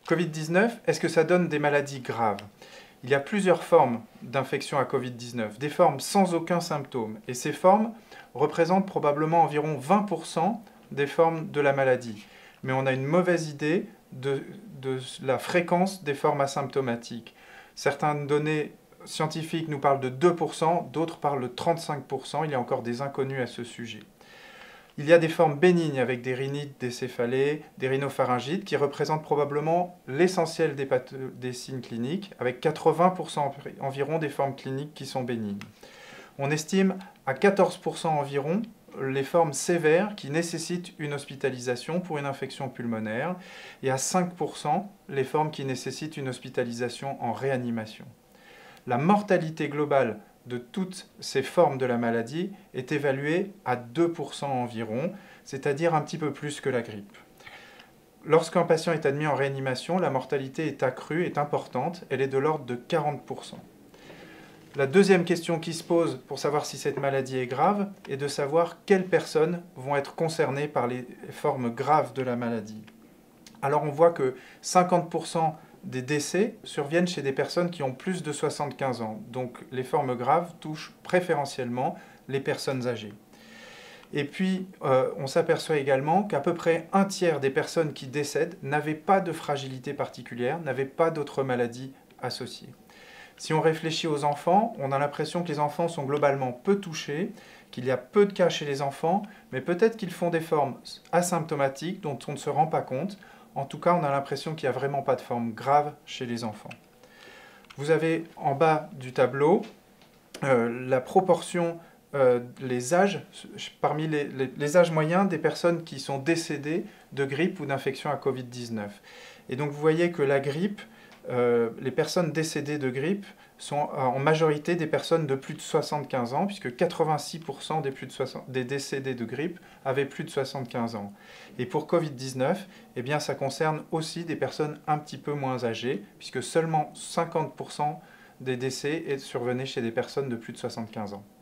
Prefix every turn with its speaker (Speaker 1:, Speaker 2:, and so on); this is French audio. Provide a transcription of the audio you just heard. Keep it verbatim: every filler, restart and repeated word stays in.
Speaker 1: Covid dix-neuf, est-ce que ça donne des maladies graves? Il y a plusieurs formes d'infection à Covid dix-neuf, des formes sans aucun symptôme. Et ces formes représentent probablement environ vingt pour cent des formes de la maladie. Mais on a une mauvaise idée de, de la fréquence des formes asymptomatiques. Certaines données scientifiques nous parlent de deux pour cent, d'autres parlent de trente-cinq pour cent. Il y a encore des inconnus à ce sujet. Il y a des formes bénignes avec des rhinites, des céphalées, des rhinopharyngites qui représentent probablement l'essentiel des, des signes cliniques, avec quatre-vingts pour cent environ des formes cliniques qui sont bénignes. On estime à quatorze pour cent environ les formes sévères qui nécessitent une hospitalisation pour une infection pulmonaire et à cinq pour cent les formes qui nécessitent une hospitalisation en réanimation. La mortalité globale de toutes ces formes de la maladie est évaluée à deux pour cent environ, c'est-à-dire un petit peu plus que la grippe. Lorsqu'un patient est admis en réanimation, la mortalité est accrue, est importante, elle est de l'ordre de quarante pour cent. La deuxième question qui se pose pour savoir si cette maladie est grave est de savoir quelles personnes vont être concernées par les formes graves de la maladie. Alors on voit que cinquante pour cent des décès surviennent chez des personnes qui ont plus de soixante-quinze ans. Donc les formes graves touchent préférentiellement les personnes âgées. Et puis euh, on s'aperçoit également qu'à peu près un tiers des personnes qui décèdent n'avaient pas de fragilité particulière, n'avaient pas d'autres maladies associées. Si on réfléchit aux enfants, on a l'impression que les enfants sont globalement peu touchés, qu'il y a peu de cas chez les enfants, mais peut-être qu'ils font des formes asymptomatiques dont on ne se rend pas compte. En tout cas, on a l'impression qu'il n'y a vraiment pas de forme grave chez les enfants. Vous avez en bas du tableau euh, la proportion, euh, les âges, parmi les, les, les âges moyens des personnes qui sont décédées de grippe ou d'infection à Covid dix-neuf. Et donc vous voyez que la grippe, euh, les personnes décédées de grippe sont en majorité des personnes de plus de soixante-quinze ans, puisque quatre-vingt-six pour cent des, plus de soixante, des décédés de grippe avaient plus de soixante-quinze ans. Et pour Covid dix-neuf, eh bien, ça concerne aussi des personnes un petit peu moins âgées, puisque seulement cinquante pour cent des décès survenaient chez des personnes de plus de soixante-quinze ans.